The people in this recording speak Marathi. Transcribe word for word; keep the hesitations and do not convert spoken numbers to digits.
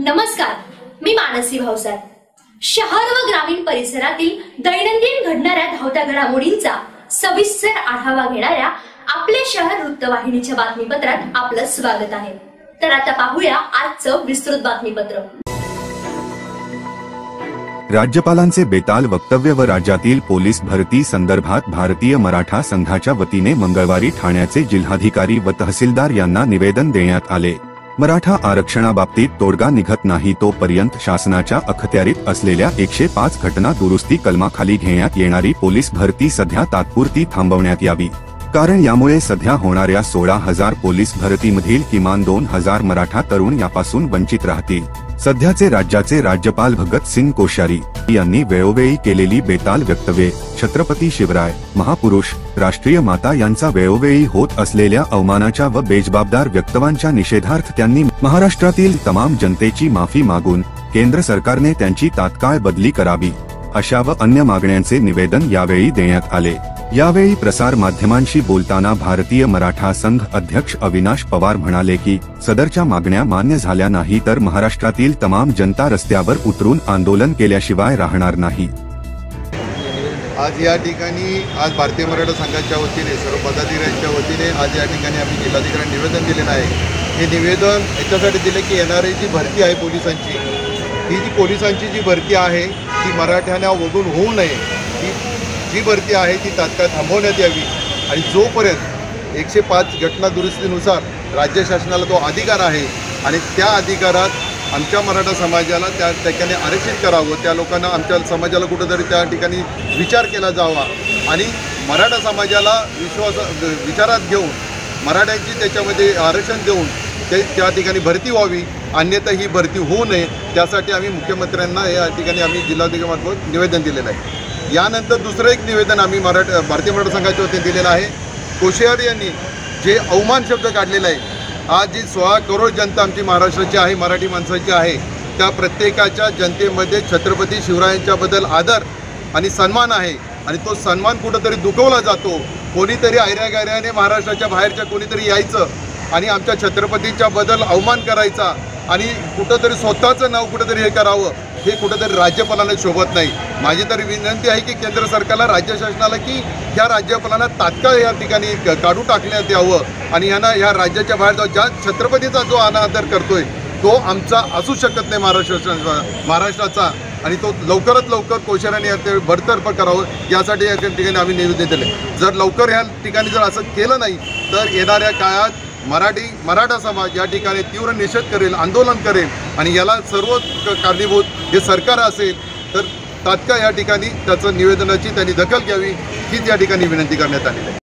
नमस्कार, मी मानसी भावसार। शहर व ग्रामीण परिसरातील दैनंदिन घडणाऱ्या धावत्या घडामोडींचा सविस्तर आढावा घेणाऱ्या आपले शहर वृत्तवाहिनीच्या बातमीपत्रात आपलं स्वागत आहे। तर आता पाहूया आजचं विस्तृत बातमीपत्र। राज्यपालांचे बेताल वक्तव्य व राज्यातील पोलीस भरती संदर्भात भारतीय मराठा संघाच्या वतीने मंगळवारी ठाण्याचे जिल्हाधिकारी व तहसीलदार यांना निवेदन देण्यात आले। मराठा आरक्षणाबाबतीत तोडगा निघत नाही तोपर्यंत शासनाच्या अखत्यारीत असलेल्या एकशे पाच घटना दुरुस्ती कलमाखाली घेण्यात येणारी पोलीस भरती सध्या तात्पुरती थांबवण्यात यावी, कारण यामुळे सध्या होणाऱ्या सोळा हजार पोलीस भरतीमधील किमान दोन हजार मराठा तरुण यापासून वंचित राहतील। सध्याचे राज्याचे राज्यपाल भगत सिंग कोश्यारी यांनी वेळोवेळी केलेली बेताल वक्तव्ये, छत्रपती शिवराय, महापुरुष, राष्ट्रीय माता यांचा वेळोवेळी होत असलेल्या अवमानाच्या व बेजबाबदार वक्तव्यांच्या निषेधार्थ त्यांनी महाराष्ट्रातील तमाम जनतेची माफी मागून केंद्र सरकारने त्यांची तात्काळ बदली करावी, अशा व अन्य मागण्यांचे निवेदन यावेळी देण्यात आले। यावेळी प्रसार माध्यमांशी बोलताना भारतीय मराठा संघ अध्यक्ष अविनाश पवार म्हणाले की सदरच्या मागण्या मान्य झाल्या नाही तर महाराष्ट्रातील तमाम जनता रस्त्यावर उतरून आंदोलन केल्याशिवाय राहणार नाही। आज या ठिकाणी आज भारतीय मराठा संघाच्या वतीने सर्व पदाधिकाऱ्यांच्या वतीने आज या ठिकाणी आम्ही जिल्हाधिकाऱ्यांना निवेदन दिलेलं आहे। हे निवेदन याच्यासाठी दिले की येणारी जी भरती आहे पोलिसांची, ही जी पोलिसांची जी भरती आहे ती मराठ्यांना वगळून होऊ नये, ती जी भरती आहे ती तात्काळ थांबवण्यात यावी आणि जोपर्यंत एकशे पाच घटना दुरुस्तीनुसार राज्य शासनाला तो अधिकार आहे आणि त्या अधिकारात आमच्या मराठा समाजाला त्या ठिकाणी आरक्षित करावं, त्या लोकांना आमच्या समाजाला कुठंतरी त्या ठिकाणी विचार केला जावा आणि मराठा समाजाला विश्वास विचारात घेऊन मराठ्यांची त्याच्यामध्ये आरक्षण देऊन ते त्या ठिकाणी भरती व्हावी, अन्यथा ही भरती होऊ नये, त्यासाठी आम्ही मुख्यमंत्र्यांना या ठिकाणी आम्ही जिल्हाधिकाऱ्यांमार्फत निवेदन दिलेलं आहे। यानंतर दुसरं एक निवेदन आम्ही मराठा भारतीय मराठा संघाच्या वतीने दिलेलं आहे। कोश्यारी यांनी जे अवमान शब्द काढलेला आहे, आज जी सोळा करोड जनता आमची महाराष्ट्राची आहे, मराठी माणसाची आहे, त्या प्रत्येकाच्या जनतेमध्ये छत्रपती शिवरायांच्याबद्दल आदर आणि सन्मान आहे आणि तो सन्मान कुठंतरी दुखवला जातो। कोणीतरी आयऱ्या गायऱ्याने महाराष्ट्राच्या बाहेरच्या कोणीतरी यायचं आणि आमच्या छत्रपतींच्या बद्दल अवमान करायचा आणि कुठंतरी स्वतःचं नाव कुठंतरी हे करावं, हे कुठंतरी राज्यपालांना शोभत नाही। माझी तरी विनंती आहे की केंद्र सरकारला, राज्य शासनाला की ह्या राज्यपालांना तात्काळ या ठिकाणी काढून टाकण्यात यावं आणि यांना ह्या राज्याच्या बाहेर जाऊन ज्या छत्रपतीचा जो अनादर करतोय तो आमचा असू शकत नाही महाराष्ट्र महाराष्ट्राचा आणि तो लवकरात लवकर कोश्याऱ्यांनी बडतर्फ करावं, यासाठी या ठिकाणी आम्ही निवेदन दिले। जर लवकर ह्या ठिकाणी जर असं केलं नाही तर येणाऱ्या काळात मराठी मराठा समाज या ठिकाणी तीव्र निषेध करेल, आंदोलन करेल आणि याला सर्व कारणीभूत हे सरकार असेल तर तात्काळ या ठिकाणी त्याचं निवेदनाची त्यांनी दखल घ्यावी हीच या ठिकाणी विनंती करण्यात आली आहे।